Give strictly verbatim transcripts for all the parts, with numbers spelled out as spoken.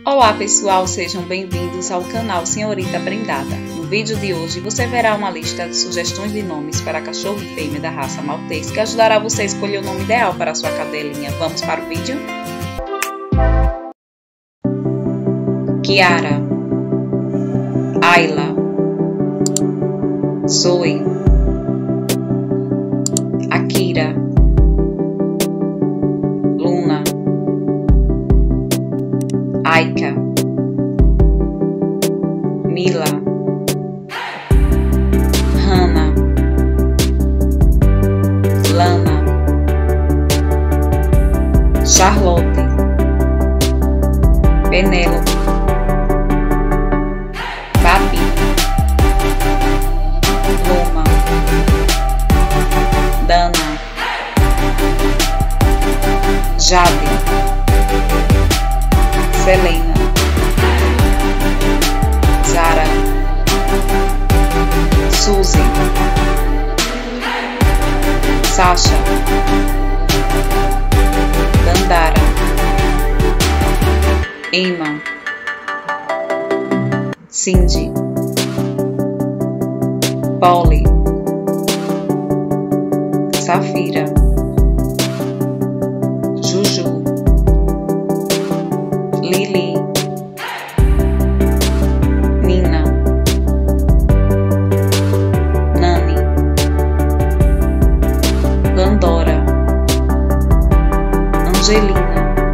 Olá pessoal, sejam bem-vindos ao canal Senhorita Prendada. No vídeo de hoje você verá uma lista de sugestões de nomes para cachorro e fêmea da raça Maltês que ajudará você a escolher o nome ideal para a sua cadelinha. Vamos para o vídeo? Kiara, Ayla, Zoe, Akira, Luna, Aika, Mila, Hannah, Lana, Charlotte, Penélope, Babi, Luma, Dana, Jade, Selena, Zara, Suzy, Sasha, Dandara, Emma, Cindy, Polly, Safira, Juju, Lily, Nina, Nani, Pandora, Angelina.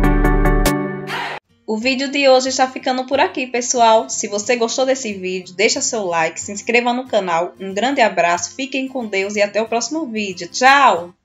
O vídeo de hoje está ficando por aqui, pessoal. Se você gostou desse vídeo, deixa seu like, se inscreva no canal. Um grande abraço, fiquem com Deus e até o próximo vídeo. Tchau!